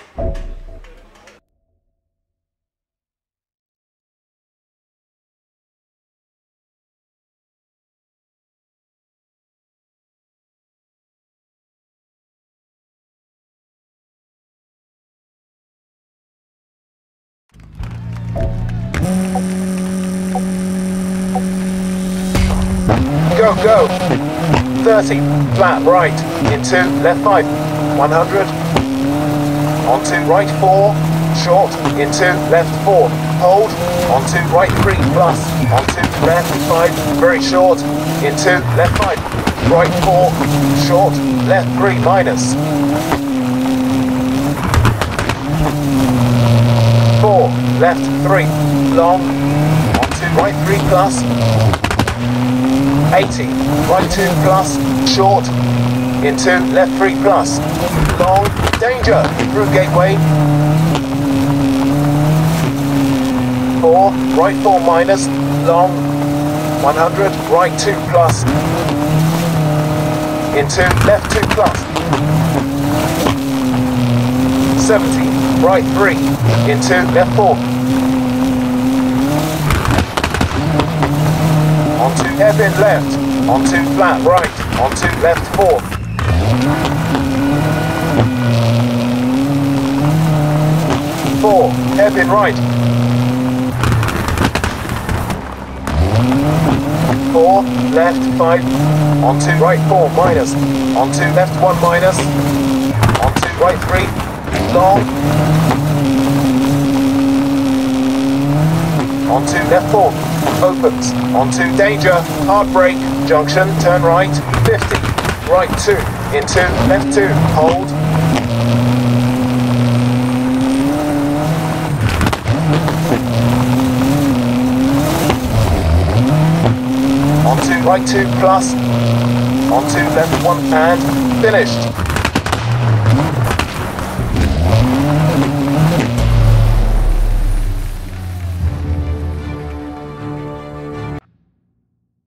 Go, go. 30, flat right, into left 5, 100, onto right 4, short, into left 4, hold, onto right 3 plus, onto left 5, very short, into left 5, right 4, short, left 3 minus, 4, left 3, long, onto right 3 plus, 80, right 2 plus, short, into left 3 plus, long, danger, through gateway, 4, right 4 minus, long, 100, right 2 plus, into left 2 plus, 70, right 3, into left 4, onto hairpin left, onto flat right, onto left 4. 4, hairpin right. 4, left 5, onto right 4 minus, onto left 1 minus, onto right 3, long, onto left 4, opens, onto danger, hard brake, junction, turn right, 50, right 2, into left 2, hold, onto right 2 plus, onto left 1 and finished.